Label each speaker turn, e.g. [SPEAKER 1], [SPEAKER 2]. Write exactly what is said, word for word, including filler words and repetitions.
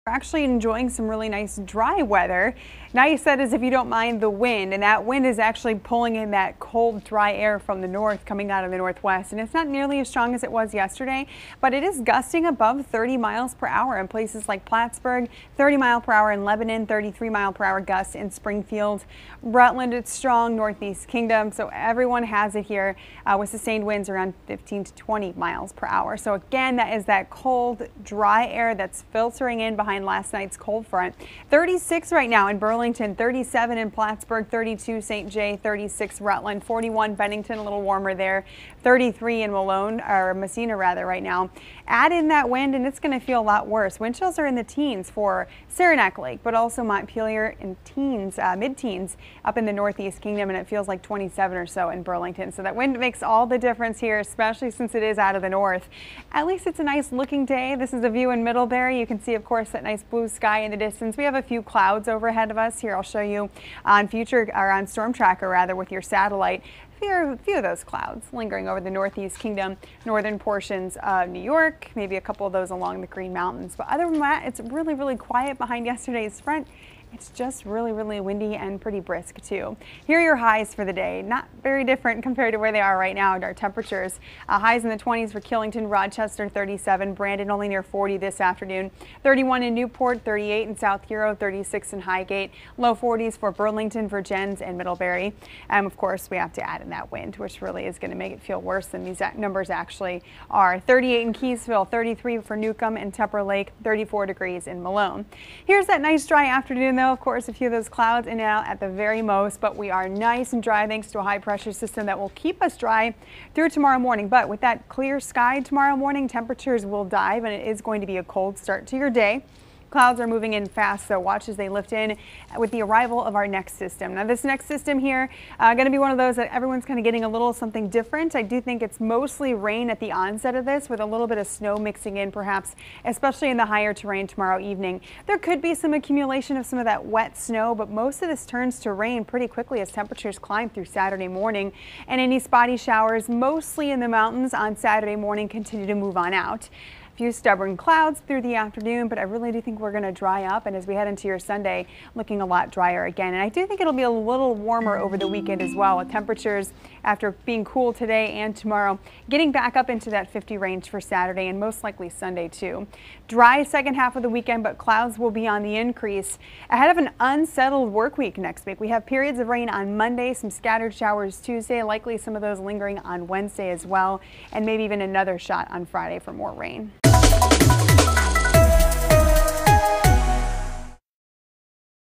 [SPEAKER 1] actually enjoying some really nice dry weather. Nice, that is, if you don't mind the wind, and that wind is actually pulling in that cold, dry air from the north coming out of the northwest, and it's not nearly as strong as it was yesterday, but it is gusting above thirty miles per hour in places like Plattsburgh, thirty mile per hour in Lebanon, thirty-three mile per hour gusts in Springfield. Rutland, it's strong, Northeast Kingdom, so everyone has it here uh, with sustained winds around fifteen to twenty miles per hour. So again, that is that cold, dry air that's filtering in behind last night's cold front. thirty-six right now in Burlington, thirty-seven in Plattsburgh, thirty-two Saint Jay, thirty-six Rutland, forty-one Bennington, a little warmer there, thirty-three in Malone, or Messina rather right now. Add in that wind and it's going to feel a lot worse. Wind chills are in the teens for Saranac Lake, but also Montpelier in teens, uh, mid-teens up in the Northeast Kingdom, and it feels like twenty-seven or so in Burlington. So that wind makes all the difference here, especially since it is out of the north. At least it's a nice looking day. This is a view in Middlebury. You can see, of course, that nice blue sky in the distance. We have a few clouds overhead of us here. I'll show you on future, or on Storm Tracker rather, with your satellite. A few of those clouds lingering over the Northeast Kingdom, northern portions of New York, maybe a couple of those along the Green Mountains. But other than that, it's really, really quiet behind yesterday's front. It's just really, really windy and pretty brisk too. Here are your highs for the day. Not very different compared to where they are right now in our temperatures. Uh, highs in the twenties for Killington, Rochester, thirty-seven, Brandon only near forty this afternoon, thirty-one in Newport, thirty-eight in South Hero, thirty-six in Highgate, low forties for Burlington, Virgins, and Middlebury. And of course, we have to add in that wind, which really is going to make it feel worse than these numbers actually are. thirty-eight in Keysville, thirty-three for Newcomb and Tupper Lake, thirty-four degrees in Malone. Here's that nice dry afternoon. Of course, a few of those clouds in and out at the very most, but we are nice and dry thanks to a high pressure system that will keep us dry through tomorrow morning. But with that clear sky tomorrow morning, temperatures will dive and it is going to be a cold start to your day. Clouds are moving in fast, so watch as they lift in with the arrival of our next system. Now, this next system here, uh, going to be one of those that everyone's kind of getting a little something different. I do think it's mostly rain at the onset of this, with a little bit of snow mixing in, perhaps, especially in the higher terrain tomorrow evening. There could be some accumulation of some of that wet snow, but most of this turns to rain pretty quickly as temperatures climb through Saturday morning. And any spotty showers, mostly in the mountains on Saturday morning, continue to move on out. Few stubborn clouds through the afternoon, but I really do think we're going to dry up, and as we head into your Sunday, looking a lot drier again. And I do think it'll be a little warmer over the weekend as well, with temperatures after being cool today and tomorrow getting back up into that fifty range for Saturday and most likely Sunday too. Dry second half of the weekend, but clouds will be on the increase ahead of an unsettled work week next week. We have periods of rain on Monday, some scattered showers Tuesday, likely some of those lingering on Wednesday as well, and maybe even another shot on Friday for more rain.